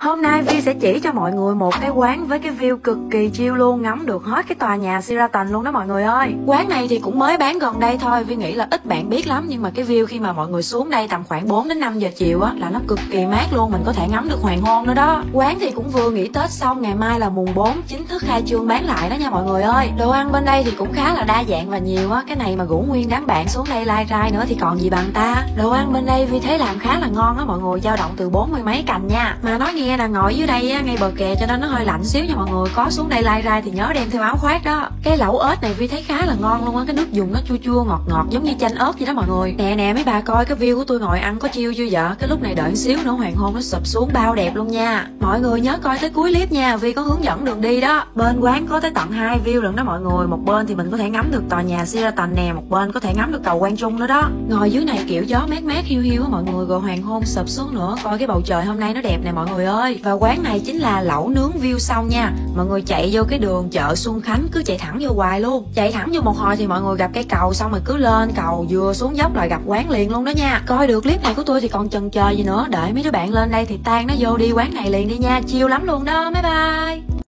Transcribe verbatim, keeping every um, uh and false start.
Hôm nay Vi sẽ chỉ cho mọi người một cái quán với cái view cực kỳ chill luôn, ngắm được hết cái tòa nhà Sheraton luôn đó mọi người ơi. Quán này thì cũng mới bán gần đây thôi, Vi nghĩ là ít bạn biết lắm, nhưng mà cái view khi mà mọi người xuống đây tầm khoảng bốn đến năm giờ chiều á là nó cực kỳ mát luôn, mình có thể ngắm được hoàng hôn nữa đó. Quán thì cũng vừa nghỉ Tết xong, ngày mai là mùng bốn chính thức khai trương bán lại đó nha mọi người ơi. Đồ ăn bên đây thì cũng khá là đa dạng và nhiều á, cái này mà rủ nguyên đám bạn xuống đây lai rai nữa thì còn gì bằng ta. Đồ ăn bên đây Vi thấy làm khá là ngon á mọi người, dao động từ bốn mươi mấy cành nha. Mà nói nghe là ngồi dưới đây á, ngay bờ kè cho nên nó hơi lạnh xíu nha mọi người, có xuống đây lai rai thì nhớ đem theo áo khoác đó. Cái lẩu ếch này Vi thấy khá là ngon luôn á, cái nước dùng nó chua chua ngọt ngọt giống như chanh ớt vậy đó mọi người. Nè nè mấy bà coi cái view của tôi ngồi ăn có chiêu chưa vợ? Cái lúc này đợi xíu nữa hoàng hôn nó sụp xuống bao đẹp luôn nha. Mọi người nhớ coi tới cuối clip nha, Vi có hướng dẫn đường đi đó. Bên quán có tới tận hai view lận đó mọi người, một bên thì mình có thể ngắm được tòa nhà Sheraton nè, một bên có thể ngắm được cầu Quang Trung nữa đó. Ngồi dưới này kiểu gió mát mát hiu hiu á mọi người, rồi hoàng hôn sụp xuống nữa, coi cái bầu trời hôm nay nó đẹp nè mọi người ơi. Và quán này chính là lẩu nướng view sau nha. Mọi người chạy vô cái đường chợ Xuân Khánh, cứ chạy thẳng vô hoài luôn, chạy thẳng vô một hồi thì mọi người gặp cái cầu, xong rồi cứ lên cầu vừa xuống dốc là gặp quán liền luôn đó nha. Coi được clip này của tôi thì còn chần chờ gì nữa, đợi mấy đứa bạn lên đây thì tan nó vô đi quán này liền đi nha, chill lắm luôn đó. Bye bye.